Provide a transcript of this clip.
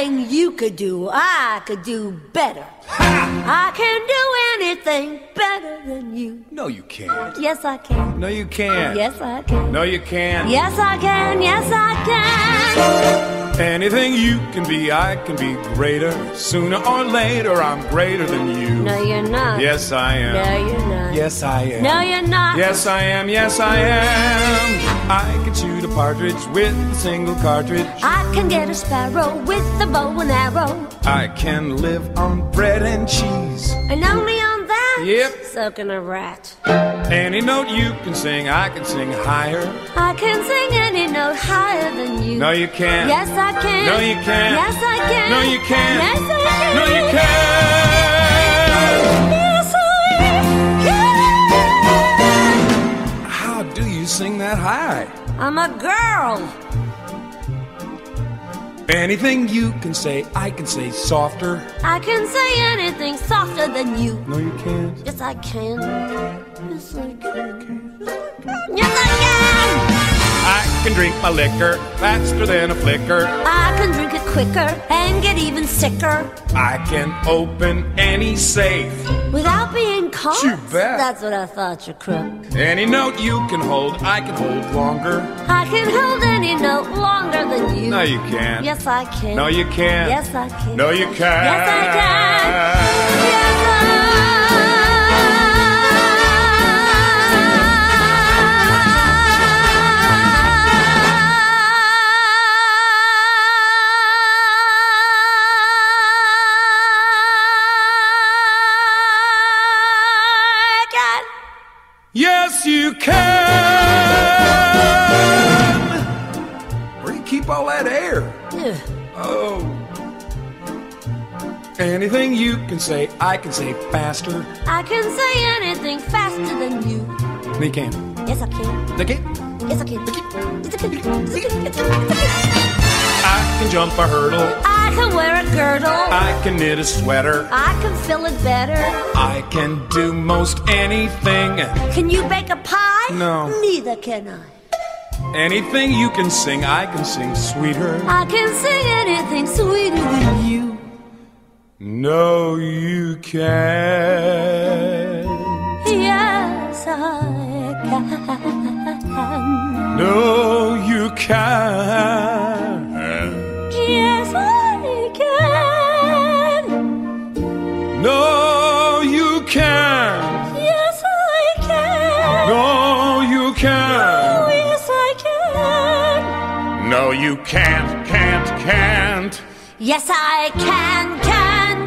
Anything you could do, I could do better. I can do anything better than you. No, you can't. Yes, I can. No, you can't. Yes, I can. No, you can't. Yes, I can. Yes, I can. Anything you can be, I can be greater. Sooner or later, I'm greater than you. No, you're not. Yes, I am. No, you're not. Yes, I am. No, you're not. Yes, I am. Yes, I am. I can shoot a partridge with a single cartridge. I can get a sparrow with a bow and arrow. I can live on bread and cheese. And only on that? Yep. So can a rat. Any note you can sing, I can sing higher. I can sing any note higher than you. No, you can't. Yes, I can. No, you can't. Yes, I can. No, you can't. Yes, I can. No, you can't. Yes, I can. How do you sing that high? I'm a girl. Anything you can say, I can say softer. I can say anything softer than you. No, you can't. Yes, I can. Yes, I can. Yes, I can. I can drink my liquor faster than a flicker. I can drink it quicker and get even sicker. I can open any safe Without being caught? You bet. That's what I thought, you crook. Any note you can hold, I can hold longer. I can hold any note longer than you. No, you can't. Yes, I can. No, you can't. Yes, I can. No, you can't. Yes, I can. Yes, Yes, you can. Where do you keep all that air? Yeah. Oh. Anything you can say, I can say faster. I can say anything faster than you. No, you can't. Yes, I can. Okay. Yes, I can. Yes, I can. Yes, I can. I can jump a hurdle. I can wear a girdle. I can knit a sweater. I can fill it better. I can do most anything. Can you bake a pie? No. Neither can I. Anything you can sing, I can sing sweeter. I can sing anything sweeter than you. No, you can't. Yes, I can. No, you can't. Yes, I can. No, you can't. Yes, I can. No, you Oh, can't. yes, I can. No, you can't. Yes, I can.